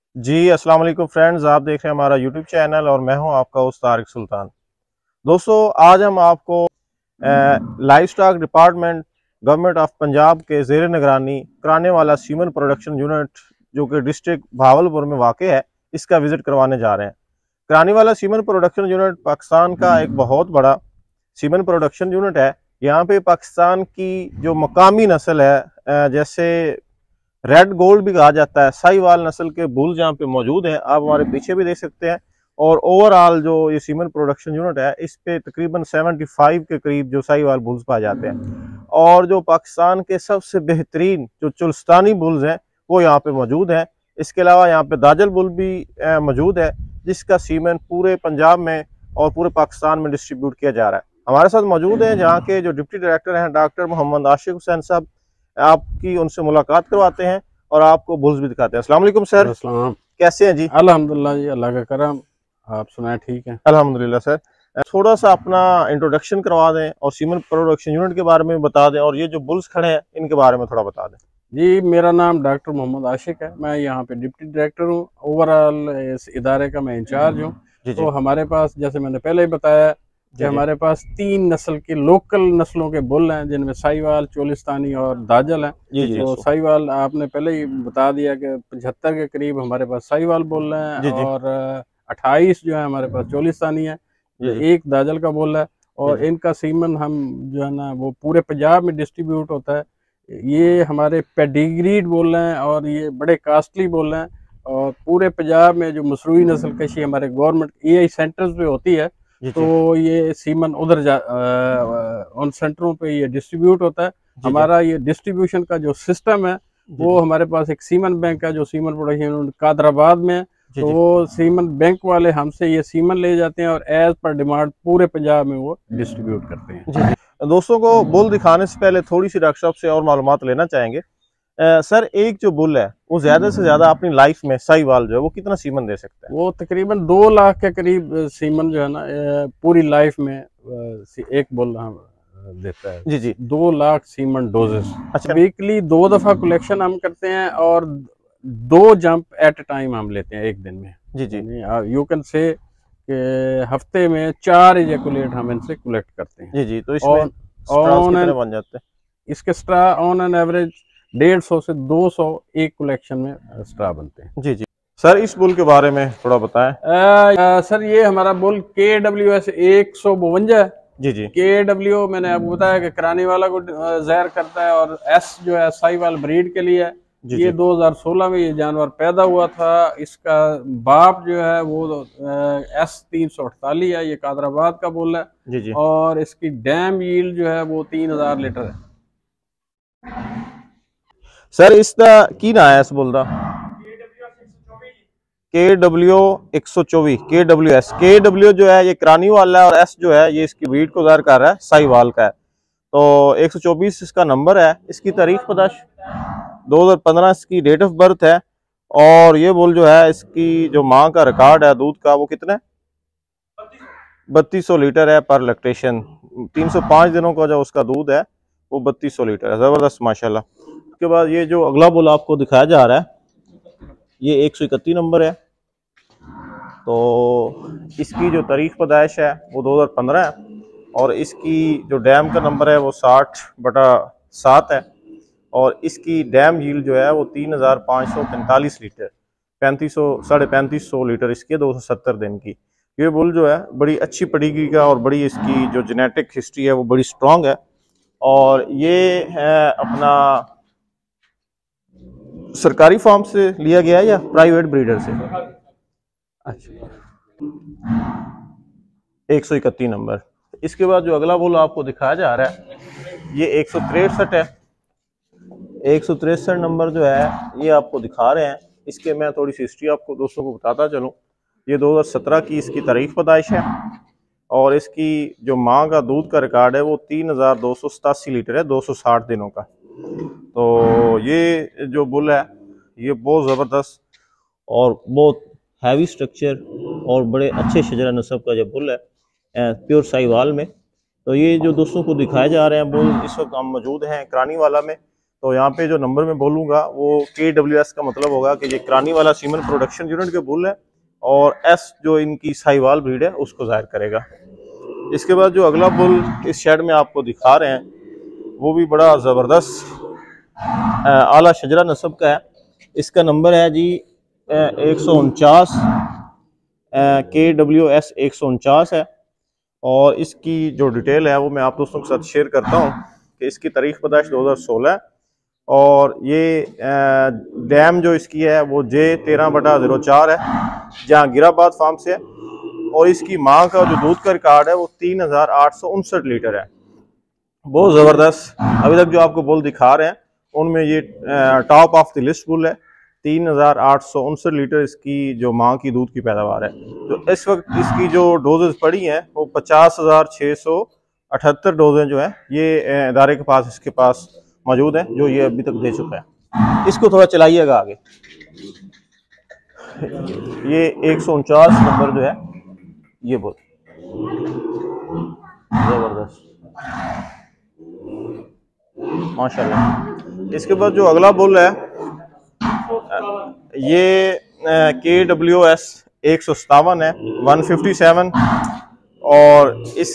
जी अस्सलाम वालेकुम फ्रेंड्स, आप देख रहे हैं हमारा यूट्यूब चैनल और मैं हूं आपका होस्ट तारिक सुल्तान। दोस्तों, आज हम आपको livestock department government of Punjab के ज़ेर निगरानी कराने वाला सीमन प्रोडक्शन यूनिट जो कि डिस्ट्रिक्ट भावलपुर में वाक़ है, इसका विज़िट करवाने जा रहे हैं। कराने वाला सीमन प्रोडक्शन यूनिट पाकिस्तान का एक बहुत बड़ा सीमन प्रोडक्शन यूनिट है। यहाँ पे पाकिस्तान की जो मकामी नस्ल है, जैसे रेड गोल्ड भी कहा जाता है, साहिवाल नस्ल के बुल्स यहाँ पे मौजूद हैं। आप हमारे पीछे भी देख सकते हैं। और ओवरऑल जो ये सीमन प्रोडक्शन यूनिट है, इस पे तकरीबन 75 के करीब जो साहिवाल बुल्स पाए जाते हैं। और जो पाकिस्तान के सबसे बेहतरीन जो चुलस्तानी बुल्स हैं वो यहाँ पे मौजूद हैं। इसके अलावा यहाँ पे दाजल बुल भी मौजूद है, जिसका सीमन पूरे पंजाब में और पूरे पाकिस्तान में डिस्ट्रीब्यूट किया जा रहा है। हमारे साथ मौजूद हैं जहाँ के जो डिप्टी डायरेक्टर हैं डॉक्टर मोहम्मद आशिक हुसैन साहब। आपकी उनसे मुलाकात करवाते हैं और आपको बुल्स भी दिखाते हैं। अस्सलाम वालेकुम सर, अस्सलाम। कैसे हैं जी? अल्हम्दुलिल्लाह जी, अल्लाह का करम। आप सुनाए ठीक है? अल्हम्दुलिल्लाह सर। थोड़ा सा अपना इंट्रोडक्शन करवा दें और सीमन प्रोडक्शन यूनिट के बारे में बता दें, और ये जो बुल्स खड़े हैं इनके बारे में थोड़ा बता दें। जी, मेरा नाम डॉक्टर मोहम्मद आशिक है। मैं यहाँ पे डिप्टी डायरेक्टर हूँ। ओवरऑल इस इदारे का मैं इंचार्ज हूँ। तो हमारे पास, जैसे मैंने पहले ही बताया, कि हमारे पास 3 नस्ल के लोकल नस्लों के बुल हैं, जिनमें साहिवाल, चोलिस्तानी और दाजल हैं। तो साहिवाल आपने पहले ही बता दिया कि 75 के करीब हमारे पास साहिवाल बुल हैं, और 28 जो है हमारे पास चोलिस्तानी है, एक दाजल का बुल है। और इनका सीमन हम जो है ना वो पूरे पंजाब में डिस्ट्रीब्यूट होता है। ये हमारे पेडिग्रीड बुल हैं और ये बड़े कास्टली बुल हैं। और पूरे पंजाब में जो मसरूई नस्ल कशी हमारे गवर्नमेंट EI सेंटर्स पे होती है, तो ये सीमन उधर उन सेंटरों पे ये डिस्ट्रीब्यूट होता है। हमारा ये डिस्ट्रीब्यूशन का जो सिस्टम है, वो हमारे पास एक सीमन बैंक है जो सीमन प्रोडक्शन कादराबाद में है। तो वो सीमन बैंक वाले हमसे ये सीमन ले जाते हैं और एज पर डिमांड पूरे पंजाब में वो डिस्ट्रीब्यूट करते हैं। दोस्तों को बुल दिखाने से पहले थोड़ी सी डॉक्टर साहब से और मालूमात लेना चाहेंगे। सर, एक जो बुल है वो ज्यादा से ज्यादा अपनी लाइफ में साहिवाल जो है वो कितना सीमन दे सकता है? वो तकरीबन 2 लाख के करीब सीमन जो है ना पूरी लाइफ में एक बुल हम देता है। जी 2 लाख सीमन डोजेस। अच्छा। वीकली 2 दफा कलेक्शन हम करते हैं और 2 जंप एट ए टाइम हम लेते हैं एक दिन में। जी यू कैन से हफ्ते में 4 इजैकुलेट हम इनसे कलेक्ट करते हैं। जी तो इसमें कितने बन जाते हैं? इसके स्ट्रा ऑन एन एवरेज 150 से 200 एक कलेक्शन में स्ट्रा बनते हैं। जी सर, इस बुल के बारे में थोड़ा बताएं। सर, ये हमारा बुल KWS 152 है। जी KW मैंने आपको बताया कि कराने वाला को जहर करता है, और S जो है साहिवाल ब्रीड के लिए है। ये 2016 में ये जानवर पैदा हुआ था। इसका बाप जो है वो S348 है। ये कादराबाद का बुल है। जी और इसकी डैम यील्ड जो है वो 3000 लीटर है। सर, इसका की ना है इस बुल का? KW 124 KW जो है ये करानी वाला है, और S जो है ये इसकी ब्रीड को ज़ाहिर कर रहा है, साहिवाल का है। तो 124 इसका नंबर है। इसकी तारीख पैदाइश 2015 इसकी डेट ऑफ बर्थ है। और ये बुल जो है, इसकी जो माँ का रिकॉर्ड है दूध का, वो कितना है? 3200 लीटर है पर लैक्टेशन। 305 दिनों का जो उसका दूध है वो 3200 लीटर है। ज़बरदस्त माशाल्लाह। उसके बाद ये जो अगला बुल आपको दिखाया जा रहा है, ये 131 नंबर है। तो इसकी जो तारीख पैदाइश है वो 2015 है, और इसकी जो डैम का नंबर है वो 60/7 है। और इसकी डैम यील्ड जो है वो 3545 लीटर, 3500 लीटर इसकी 270 दिन की। ये बुल जो है बड़ी अच्छी पेडिग्री का, और बड़ी इसकी जो जेनेटिक हिस्ट्री है वो बड़ी स्ट्रॉन्ग है। और ये है अपना सरकारी फार्म से लिया गया है या प्राइवेट ब्रीडर से? अच्छा, 131 नंबर। इसके बाद जो अगला बुल आपको दिखाया जा रहा है, ये 163 है। 163 नंबर जो है ये आपको दिखा रहे हैं। इसके मैं थोड़ी सी हिस्ट्री आपको दोस्तों को बताता चलूँ। ये 2017 की इसकी तारीख पैदाइश है, और इसकी जो माँ का दूध का रिकॉर्ड है वो 3287 लीटर है 260 दिनों का। तो ये जो बुल है ये बहुत ज़बरदस्त और बहुत हैवी स्ट्रक्चर और बड़े अच्छे शजरा नस्ब का जो बुल है प्योर साहिवाल में। तो ये जो दोस्तों को दिखाए जा रहे हैं बुल, इस वक्त हम मौजूद हैं करानी वाला में। तो यहाँ पे जो नंबर मैं बोलूँगा वो KWS का मतलब होगा कि ये करानी वाला सीमन प्रोडक्शन यूनिट के बुल है, और S जो इनकी साहिवाल ब्रीड है उसको जाहिर करेगा। इसके बाद जो अगला बुल इस शेड में आपको दिखा रहे हैं वो भी बड़ा ज़बरदस्त आला शजरा नस्ब का है। इसका नंबर है जी 149, KWS 149 है। और इसकी जो डिटेल है वो मैं आप दोस्तों के साथ शेयर करता हूँ कि इसकी तारीख पैदाइश 2016 है, और ये डैम जो इसकी है वो J13/04 है, जहाँ गिराबाद फार्म से है। और इसकी माँ का जो दूध का रिकॉर्ड है वो 3859 लीटर है। बहुत ज़बरदस्त। अभी तक जो आपको बुल दिखा रहे हैं उनमें ये top of the list bull है। 3859 लीटर इसकी जो माँ की दूध की पैदावार है। तो इस वक्त इसकी जो डोजेज पड़ी हैं वो 50,678 डोजें जो है ये इदारे के पास इसके पास मौजूद है, जो ये अभी तक दे चुका है। इसको थोड़ा चलाइएगा आगे। ये 149 नंबर जो है ये बुल जबरदस्त माशाल्लाह। इसके बाद जो अगला बुल है ये KWS 157 है, 157। और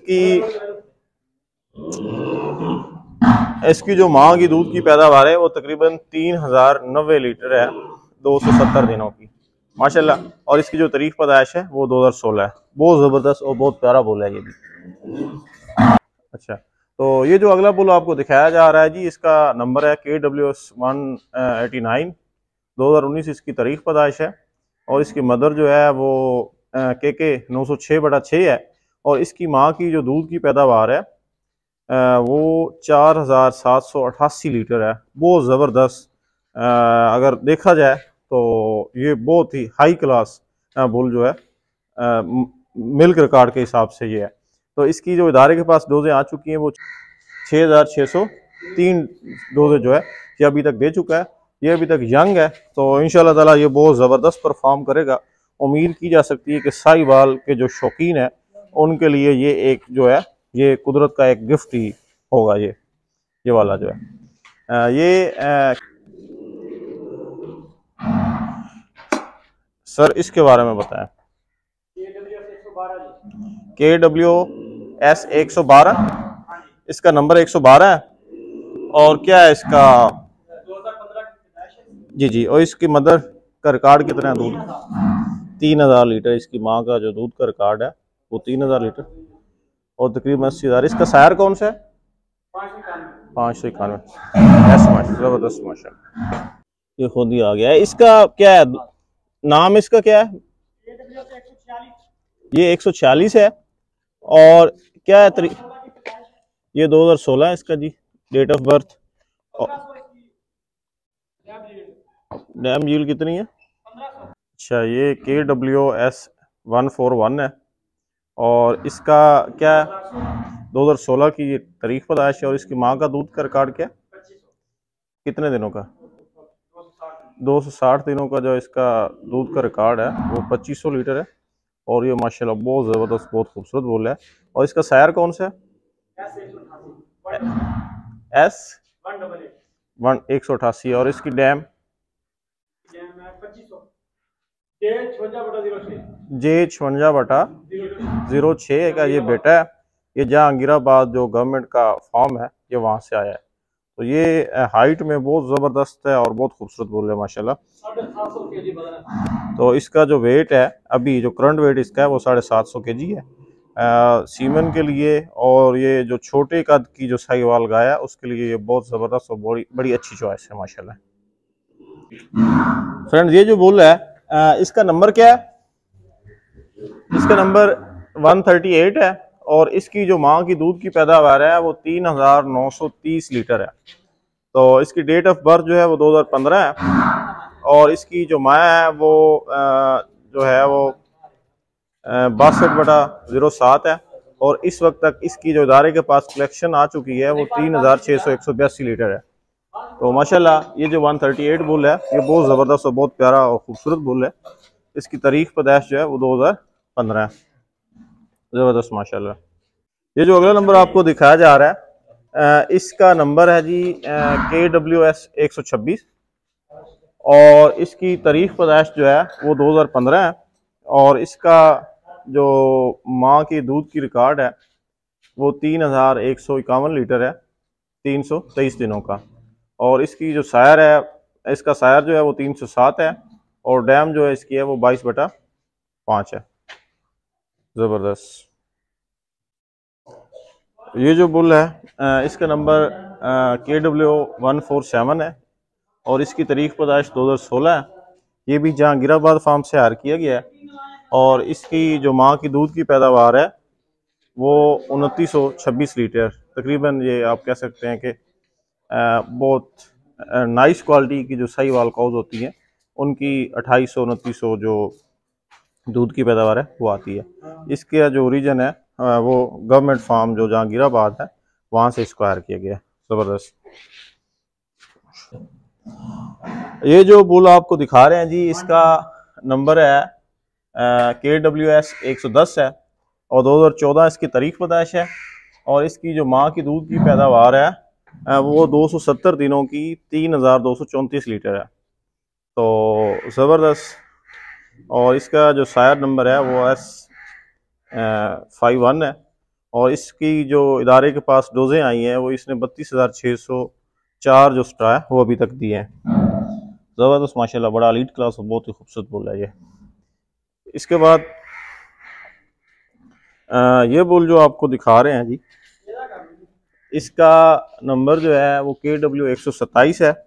इसकी जो माँ की दूध की पैदावार है वो तकरीबन 3090 लीटर है 270 दिनों की माशाल्लाह। और इसकी जो तारीख पैदाइश है वो 2016 है। बहुत ज़बरदस्त और बहुत प्यारा बुल है ये भी। अच्छा, तो ये जो अगला बुल आपको दिखाया जा रहा है जी, इसका नंबर है KWS 189, 2019 इसकी तारीख पैदाइश है। और इसकी मदर जो है वो KK 906/6 है। और इसकी माँ की जो दूध की पैदावार है वो 4788 लीटर है। बहुत ज़बरदस्त। अगर देखा जाए तो ये बहुत ही हाई क्लास बुल जो है मिल्क रिकॉर्ड के हिसाब से ये है। तो इसकी जो इदारे के पास डोजें आ चुकी हैं वो 6603 डोजें जो है ये अभी तक दे चुका है। ये अभी तक यंग है, तो इंशाल्लाह ताला ये बहुत ज़बरदस्त परफॉर्म करेगा। उम्मीद की जा सकती है कि साहिवाल के जो शौकीन है उनके लिए ये एक जो है ये कुदरत का एक गिफ्ट ही होगा। ये वाला जो है सर इसके बारे में बताएं। KWS 112, इसका नंबर 112 है। और क्या है इसका जी। और इसकी मदर का रिकॉर्ड कितना है? दूध 3000 लीटर इसकी माँ का जो दूध का रिकॉर्ड है वो 3000 लीटर और तकरीबन 80,000। इसका सायर कौन सा है? 591। जबरदस्त माशाल्लाह। ये खुद ही आ गया है। इसका क्या है नाम? इसका क्या है? ये 146 है। और क्या है ये 2016 है इसका जी date of birth. Dam yield कितनी है? अच्छा, ये KWS 141 है। और इसका क्या है 2016 की ये तारीख पैदाइश है। और इसकी माँ का दूध का रिकॉर्ड क्या? कितने दिनों का? 260 दिनों का जो इसका दूध का रिकॉर्ड है वो 2500 लीटर है। और ये माशाल्लाह बहुत ज़बरदस्त बहुत खूबसूरत बुल है। और इसका सायर कौन सा है? S188। और इसकी डैम J56/06 का ये बेटा है। ये जहांगीराबाद जो गवर्नमेंट का फार्म है ये वहाँ से आया है। तो ये हाइट में बहुत ज़बरदस्त है और बहुत खूबसूरत बुल है माशाल्लाह। तो इसका जो वेट है अभी जो करंट वेट इसका है वो 750 kg है सीमन के लिए। और ये जो छोटे कद की जो साहिवाल गाय है उसके लिए ये बहुत ज़बरदस्त और बड़ी अच्छी चॉइस है माशाल्लाह। फ्रेंड्स, ये जो बुल है इसका नंबर क्या है? इसका नंबर 138 है। और इसकी जो माँ की दूध की पैदावार है वो 3930 लीटर है। तो इसकी डेट ऑफ बर्थ जो है वो 2015 है। और इसकी जो माँ है वो जो है वो 62/07 है। और इस वक्त तक इसकी जो इदारे के पास कलेक्शन आ चुकी है वो 3682 लीटर है। तो माशाल्लाह ये जो 138 बुल है ये बहुत ज़बरदस्त और बहुत प्यारा और खूबसूरत बुल है। इसकी तारीख पैदाइश जो है वो 2015 है। ज़बरदस्त माशाल्लाह। ये जो अगला नंबर आपको दिखाया जा रहा इसका नंबर है जी KWS 126 और इसकी तारीख पैदाइश जो है वो 2015 है और इसका जो माँ की दूध की रिकॉर्ड है वो 3151 लीटर है 323 दिनों का। और इसकी जो सायर है, इसका सायर जो है वो 307 है और डैम जो है इसकी है वो 22/5 है। ज़बरदस्त। ये जो बुल है इसका नंबर KW147 है और इसकी तारीख पैदाइश 2016 है। ये भी जहांगीराबाद फार्म से हायर किया गया है और इसकी जो माँ की दूध की पैदावार है वो 2926 लीटर तकरीबन। ये आप कह सकते हैं कि बहुत नाइस क्वालिटी की जो साहीवाल काउज होती हैं उनकी 2800-2900 जो दूध की पैदावार है वो आती है। इसका जो ओरिजिन है वो गवर्नमेंट फार्म जो जहांगीराबाद है वहाँ से इसको हायर किया गया है। ज़बरदस्त। ये जो बुल आपको दिखा रहे हैं जी, इसका नंबर है KWS 110 है और 2014 इसकी तारीख पैदाइश है और इसकी जो माँ की दूध की पैदावार है वो 270 दिनों की 3234 लीटर है। तो ज़बरदस्त। और इसका जो सायर नंबर है वो S51 है और इसकी जो इदारे के पास डोजें आई हैं वो इसने 32,604 जो स्ट्रा है वो अभी तक दिए हैं। ज़बरदस्त माशाल्लाह, बड़ा लीड क्लास और बहुत ही खूबसूरत बुल है ये। इसके बाद ये बुल जो आपको दिखा रहे हैं जी, इसका नंबर जो है वो KW 127 है।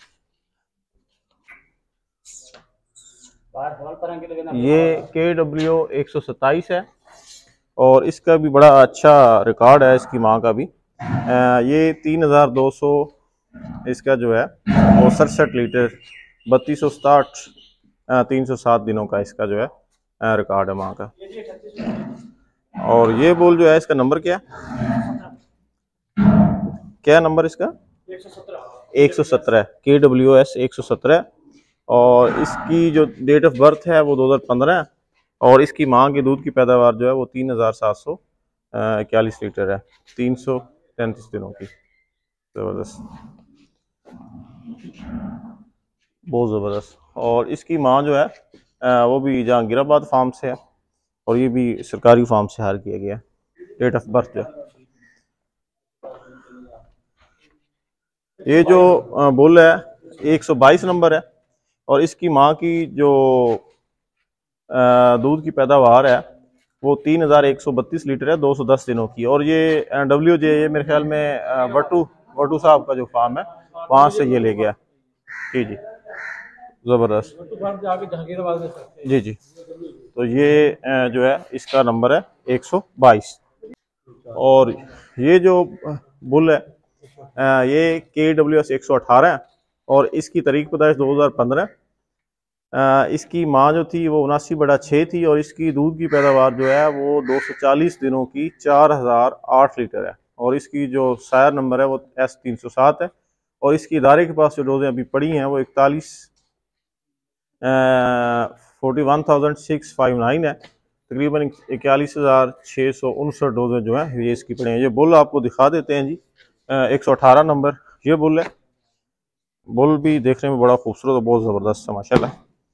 ये KW 127 है और इसका भी बड़ा अच्छा रिकॉर्ड है इसकी माँ का भी। ये 3200 इसका जो है वो 67 लीटर 3260 307 दिनों का इसका जो है रिकॉर्ड है माँ का। और ये बुल जो है इसका नंबर क्या नंबर इसका 117 KWS 117 और इसकी जो डेट ऑफ बर्थ है वो 2015 है और इसकी माँ की दूध की पैदावार जो है वो 3741 लीटर है 333 दिनों की। ज़बरदस्त, बहुत ज़बरदस्त। और इसकी माँ जो है वो भी जहांगीराबाद फार्म से है और ये भी सरकारी फार्म से हायर किया गया। डेट ऑफ बर्थ जो है, ये जो बुल है 122 नंबर है और इसकी माँ की जो दूध की पैदावार है वो 3132 लीटर है 210 दिनों की। और ये WJ ये मेरे ख्याल में वटू साहब का जो फार्म है वहाँ से ये ले गया। जी जी, ज़बरदस्त जी जी। तो ये जो है इसका नंबर है 122। और ये जो बुल है ये KWS 118 है और इसकी तारीख पैदाइश 2015। इसकी माँ जो थी वो 79/6 थी और इसकी दूध की पैदावार जो है वो 240 दिनों की 4008 लीटर है और इसकी जो सायर नंबर है वो S307 है और इसकी इदारे के पास जो डोजें अभी पड़ी हैं वो 41,659 है तकरीबन 41,659 डोजें जो है ये इसकी पड़ी हैं। ये बुल आपको दिखा देते हैं जी, 118 नंबर ये बुल है। बुल भी देखने में बड़ा खूबसूरत और बहुत ज़बरदस्त है माशाल्लाह।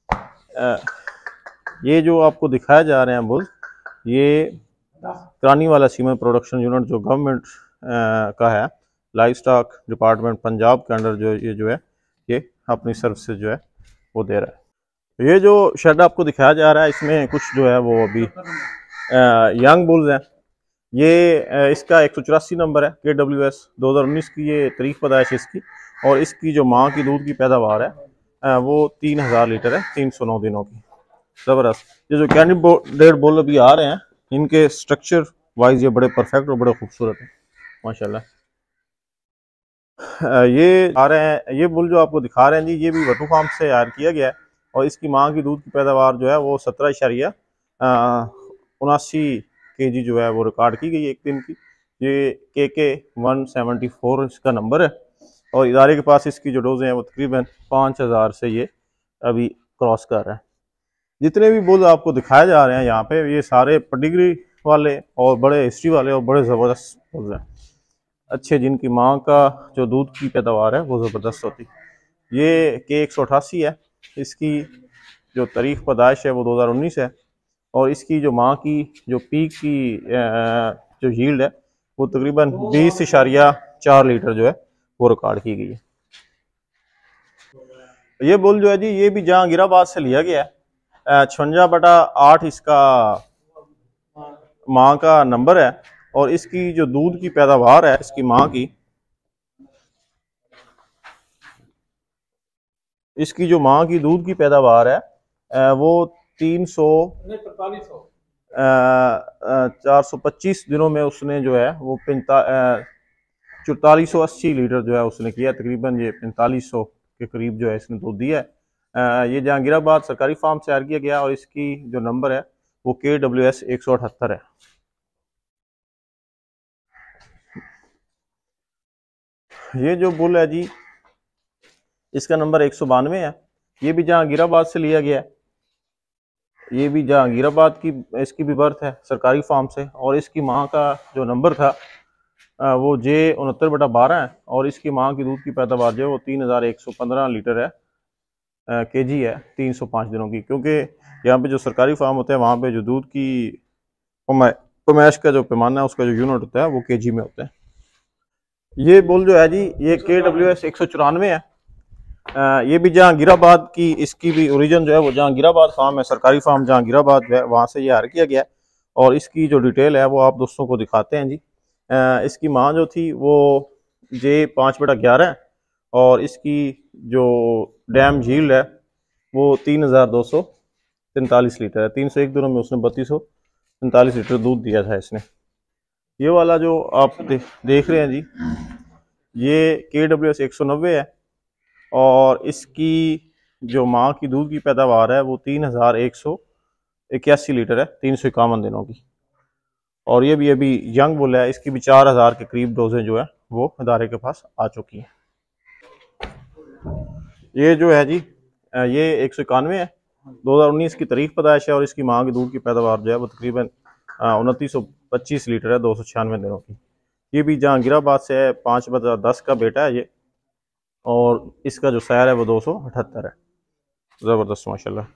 ये जो आपको दिखाया जा रहे हैं बुल, ये करानी वाला सीमेंट प्रोडक्शन यूनिट जो गवर्नमेंट का है, लाइव स्टॉक डिपार्टमेंट पंजाब के अंडर जो है ये अपनी सर्विसेज जो है वो दे रहा है। ये जो शेड आपको दिखाया जा रहा है इसमें कुछ जो है वो अभी यंग बुल्स हैं। ये इसका 184 नंबर है KWS 2019 की ये तारीख पैदाइश इसकी और इसकी जो माँ की दूध की पैदावार है वो 3000 लीटर है 309 दिनों की। ज़बरदस्त। ये जो कैंडिडेट बुल अभी आ रहे हैं इनके स्ट्रक्चर वाइज ये बड़े परफेक्ट और बड़े खूबसूरत हैं माशाल्लाह। ये आ रहे हैं, ये बुल जो आपको दिखा रहे हैं जी, ये भी वटू फार्म से हायर किया गया है और इसकी माँ की दूध की पैदावार जो है वो 17.79 kg जो है वो रिकॉर्ड की गई एक दिन की। ये KK 174 इसका नंबर है और इदारे के पास इसकी जो डोजें हैं वो तकरीबन 5000 से ये अभी क्रॉस कर रहा है। जितने भी बुल आपको दिखाए जा रहे हैं यहाँ पे ये सारे पेडिग्री वाले और बड़े हिस्ट्री वाले और बड़े ज़बरदस्त बुल हैं। अच्छे, जिनकी माँ का जो दूध की पैदावार है वो ज़बरदस्त होती। ये K188 है, इसकी जो तारीख पैदाइश है वो 2019 है, और इसकी जो माँ की जो पीक की जो यील्ड है वो तकरीबन 20.4 लीटर जो है वो रिकॉर्ड की गई है। ये बुल जो है जी, ये भी जहांगीराबाद से लिया गया है। 56/8 इसका माँ का नंबर है, और इसकी जो दूध की पैदावार है इसकी माँ की, इसकी जो माँ की दूध की पैदावार है वो 425 दिनों में उसने जो है वो 4480 लीटर जो है उसने किया। तकरीबन ये 4500 के करीब जो है इसने दूध दिया है। ये जहांगीराबाद सरकारी फार्म से तैयार किया गया, और इसकी जो नंबर है वो KWS 178 है। ये जो बुल है जी, इसका नंबर 192 है। ये भी जहांगीराबाद से लिया गया है। ये भी जहांगीराबाद की इसकी भी बर्थ है सरकारी फार्म से, और इसकी माँ का जो नंबर था वो J69/12 है, और इसकी माँ की दूध की पैदावार जो है वो 3115 लीटर है, केजी है 305 दिनों की। क्योंकि यहाँ पे जो सरकारी फार्म होते हैं वहाँ पे जो दूध की पैमाइश का जो पैमाना है उसका जो यूनिट होता है वो केजी में होता है। ये बुल जो है जी, ये KWS 194 है। ये भी जहांगीराबाद की, इसकी भी ओरिजिन जो है वो जहांगीराबाद फार्म है, सरकारी फार्म जहांगीराबाद जो है वहाँ से ये हायर किया गया है। और इसकी जो डिटेल है वो आप दोस्तों को दिखाते हैं जी। इसकी माँ जो थी वो J5/11 है, और इसकी जो डैम झील है वो 3243 लीटर है। 301 दिनों में उसने 3243 लीटर दूध दिया था इसने। ये वाला जो आप देख रहे हैं जी, ये KWS 190 है, और इसकी जो माँ की दूध की पैदावार है वो 3181 लीटर है 351 दिनों की। और ये भी अभी यंग बुल है, इसकी भी 4000 के करीब डोजें जो है वो इदारे के पास आ चुकी हैं। ये जो है जी, ये 191 है, 2019 की तारीख पैदाइश है, और इसकी माँ की दूध की पैदावार जो है वो तकरीबन 2925 लीटर है 296 दिनों की। ये भी जहांगीराबाद से है, 5/10 का बेटा है ये, और इसका जो सैर है वो 278 है। ज़बरदस्त माशाल्लाह।